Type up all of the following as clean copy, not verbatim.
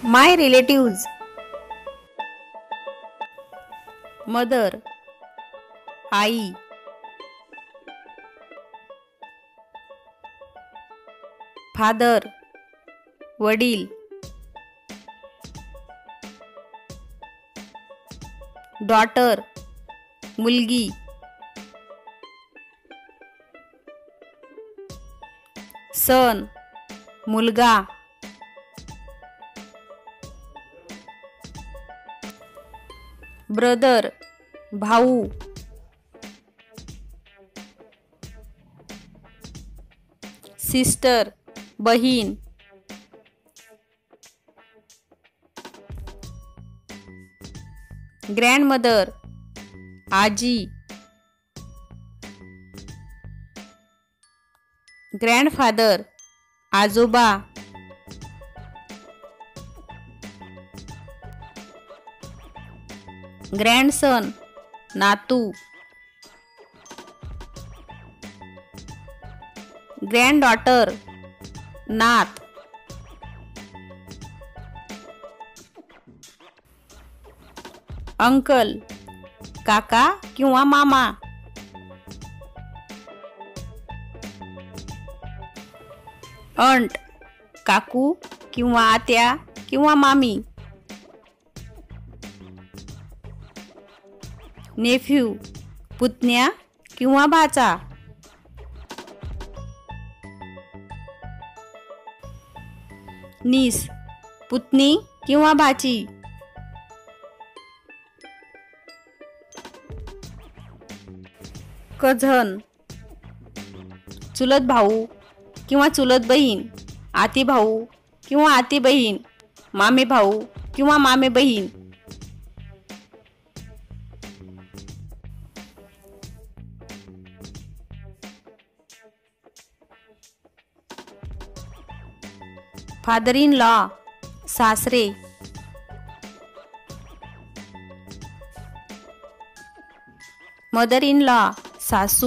My relatives. Mother, I. Father, वडील. Daughter, मुलगी. Son, मुलगा. Brother, भाऊ. Sister, बहीण. Grandmother, आजी. Grandfather, आजोबा. Grandson, नातू. Granddaughter, नात. Uncle, काका किंवा मामा. Aunt, काकू किंवा आत्या किंवा मामी. Nephew, पुतण्या किंवा भाचा. Niece, पुतणी किंवा भाची. Cousin, चुलत भाऊ किंवा चुलत बहीण. आती भाऊ किंवा आती बहीण. मामे भाऊ किंवा मामे बहीण. फादर इन लॉ, सासरे. मदर इन लॉ, सासू.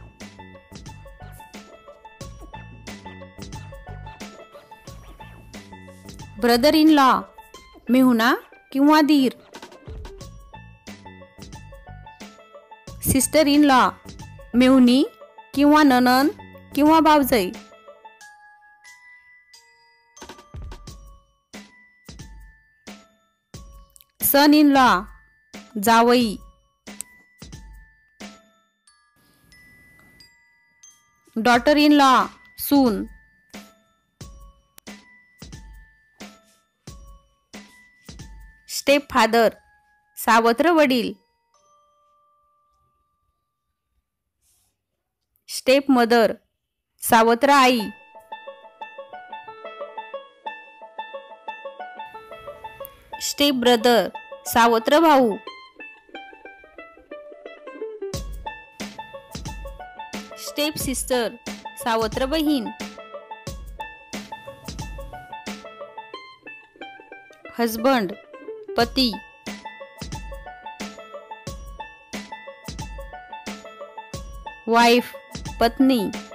ब्रदर इन लॉ, मेहुणा किंवा दीर. सिस्टर इन लॉ, मेहुणी किंवा नणंद किंवा भावजई. सन इन लॉ, जावई. डॉटर इन लॉ, सून. स्टेप फादर, सावत्र वडील. स्टेप मदर, सावत्र आई. स्टेप ब्रदर, सावत्र भाऊ. स्टेप सिस्टर, सावत्र बहीण. हजबंड, पती. वाइफ, पत्नी.